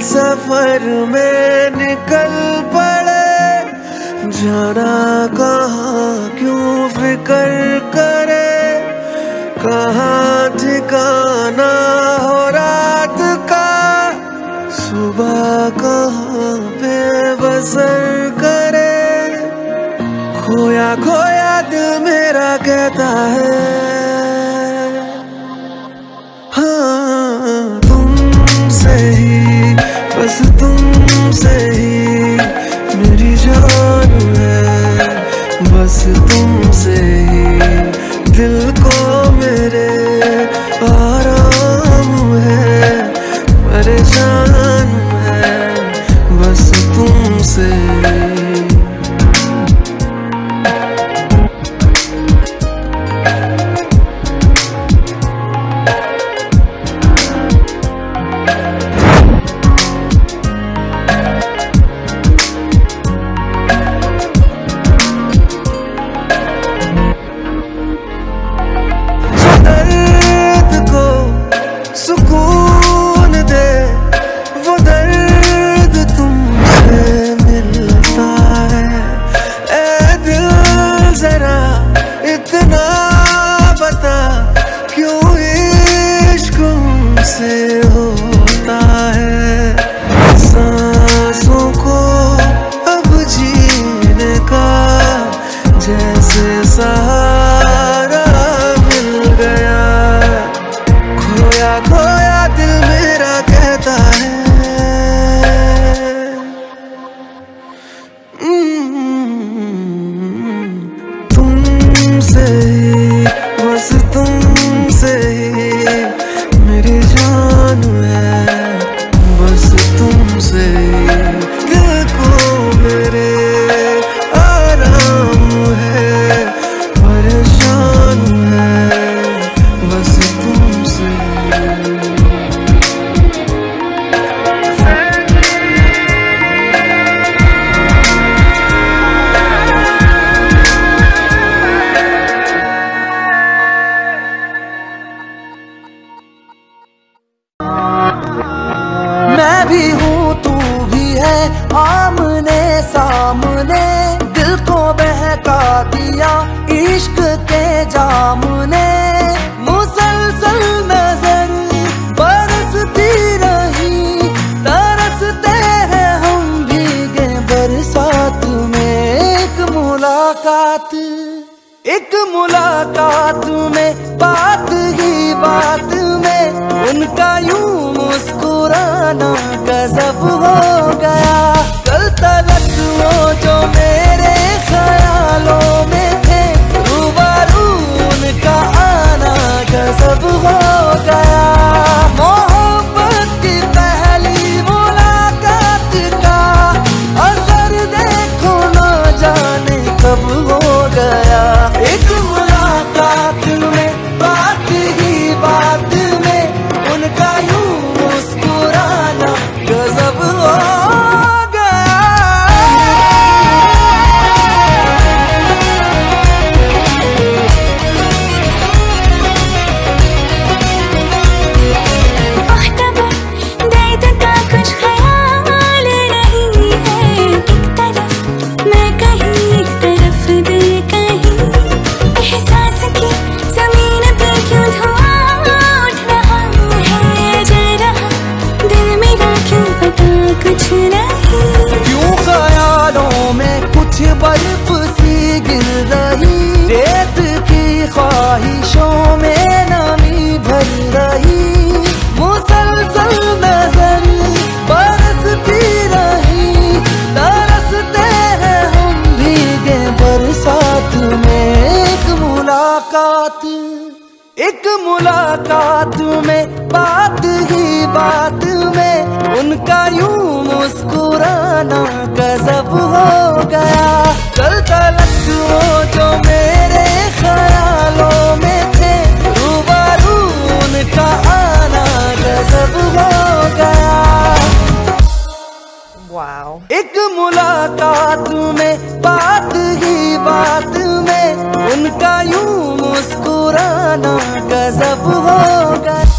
सफर में निकल पड़े, जाना कहाँ क्यों फिक्र करे, कहाँ ठिकाना हो रात का, सुबह कहाँ पे बसर करे। खोया खोया दिल मेरा कहता है, हाँ तुमसे ही, बस तुमसे ही मेरी जान है, बस तुमसे ही दिल को मेरे आराम है, परेशान है बस तुमसे। सुकून दे वो दर्द तुमसे मिलता है, ऐ दिल जरा इतना बता, क्यों इश्क हमसे होता है। सांसों को अब जीने का जैसे सहारा मिल गया, खोया खोया दिल मेरा कहता है, तुमसे ही, बस तुमसे ही मेरी जान है, बस तुमसे ही दिल को मेरे आराम है, परेशान है बस तुमसे। मैं भी हूँ तू भी है आमने सामने, दिल को बहका दिया इश्क के जाम ने, मुसलसल नजर बरसती रही, तरसते हैं हम भीगे बरसात में। एक मुलाकात में बात ही बात में उनका यूं मुस्कुराना गजब हो गया। कल तलक वो जो मेरे ख्यालों में थे, रूबरू उनका आना गजब हो गया। मोहब्बत की पहली मुलाकात का असर देखो ना जाने कब हो गया। एक मुलाकात में बात ही बात में उनका यूं मुस्कुराना गजब हो गया। दर्द का कुछ ख्याल नहीं है, एक तरफ मैं कहीं एक तरफ दिल कहीं, एहसास की जमीन पे क्यों धुआं उठ रहा है, जल रहा दिल मेरा क्यों पता कुछ नहीं। क्यों ख्यालों में कुछ बर्फ सी गिर रही, रेत की ख्वाहिशों में नमी भर रही। मुसलसल नजर बरसती रही, तरसते हैं हम भीगे बरसात में। एक मुलाकात में बात ही बात में उनका यूं मुस्कुराना गजब हो गया। कल तलक वो जो मेरे ख्यालों में थे, रूबरू उनका आना गजब हो गया। वाओ। एक मुलाकात में बात ही बात में उनका यूं मुस्कुराना गजब हो गया।